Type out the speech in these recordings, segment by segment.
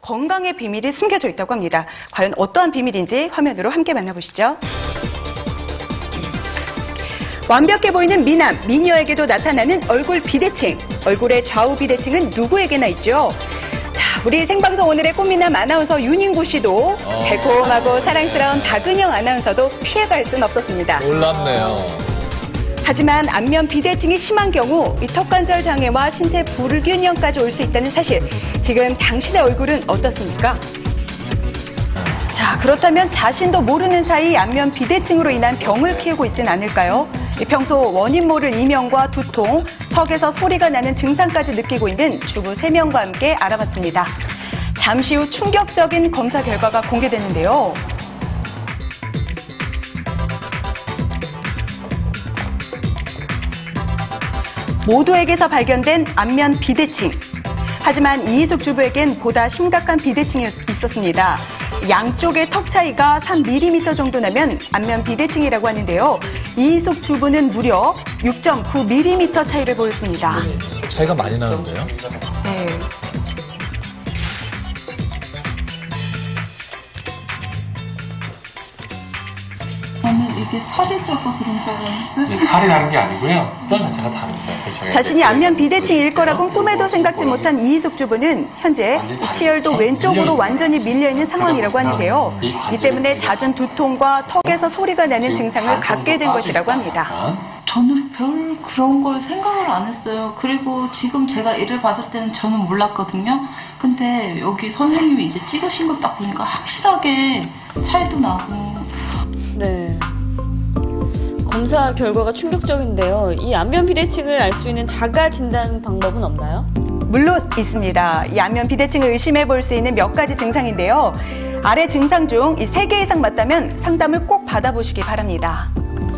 건강의 비밀이 숨겨져 있다고 합니다. 과연 어떠한 비밀인지 화면으로 함께 만나보시죠. 완벽해 보이는 미남, 미녀에게도 나타나는 얼굴 비대칭. 얼굴의 좌우 비대칭은 누구에게나 있죠. 자, 우리 생방송 오늘의 꽃미남 아나운서 윤인구 씨도 달콤하고 사랑스러운 박은영 아나운서도 피해갈 순 없었습니다. 놀랍네요. 하지만 안면 비대칭이 심한 경우 이 턱관절 장애와 신체 불균형까지 올 수 있다는 사실. 지금 당신의 얼굴은 어떻습니까? 자, 그렇다면 자신도 모르는 사이 안면 비대칭으로 인한 병을 키우고 있진 않을까요? 평소 원인 모를 이명과 두통, 턱에서 소리가 나는 증상까지 느끼고 있는 주부 3명과 함께 알아봤습니다. 잠시 후 충격적인 검사 결과가 공개됐는데요. 모두에게서 발견된 안면 비대칭. 하지만 이희숙 주부에겐 보다 심각한 비대칭이 있었습니다. 양쪽의 턱 차이가 3mm 정도 나면 안면 비대칭이라고 하는데요. 이희숙 주부는 무려 6.9mm 차이를 보였습니다. 차이가 많이 나는데요? 네. 저는 이게 살이 쪄서 그런 줄 알았는데. 살이 다른 게 아니고요. 뼈 자체가 다릅니다. 자신이 안면 비대칭일 거라고는 꿈에도 생각지 못한 이희숙 주부는 현재 치열도 왼쪽으로 완전히 밀려있는 상황이라고 하는데요. 이 때문에 잦은 두통과 턱에서 소리가 나는 증상을 갖게 된 것이라고 합니다. 저는 별 그런 걸 생각을 안 했어요. 그리고 지금 제가 이를 봤을 때는 저는 몰랐거든요. 근데 여기 선생님이 이제 찍으신 거 딱 보니까 확실하게 차이도 나고. 네. 검사 결과가 충격적인데요. 이 안면 비대칭을 알 수 있는 자가 진단 방법은 없나요? 물론 있습니다. 이 안면 비대칭을 의심해 볼 수 있는 몇 가지 증상인데요. 아래 증상 중 이 3개 이상 맞다면 상담을 꼭 받아보시기 바랍니다.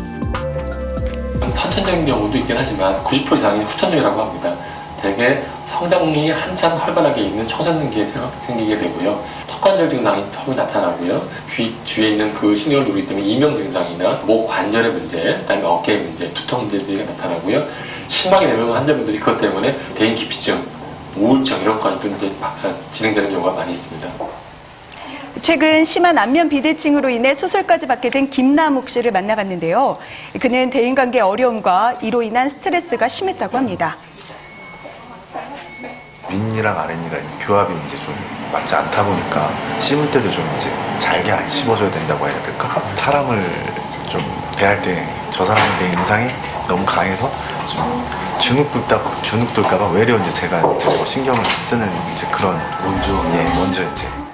선천적인 경우도 있긴 하지만 90% 이상이 후천적이라고 합니다. 대개 성장이 한참 활발하게 있는 청소년기에 생기게 되고요. 턱관절 증상이 처음 나타나고요. 귀 주위에 있는 그 신경을 누르기 때문에 이명 증상이나 목 관절의 문제, 그다음에 어깨의 문제, 두통 문제들이 나타나고요. 심하게 되면 환자분들이 그것 때문에 대인 기피증, 우울증 이런 것까지도 이제 진행되는 경우가 많이 있습니다. 최근 심한 안면 비대칭으로 인해 수술까지 받게 된 김남욱 씨를 만나봤는데요. 그는 대인관계 어려움과 이로 인한 스트레스가 심했다고 합니다. 윗니랑 아랫니가 교합이 이제 좀 맞지 않다 보니까 씹을 때도 좀 이제 잘게 안 씹어줘야 된다고 해야 될까? 사람을 좀 대할 때 저 사람에 대한 인상이 너무 강해서 좀 주눅 들까봐 외려 이제 제가 신경을 쓰는 이제 그런 먼저 이제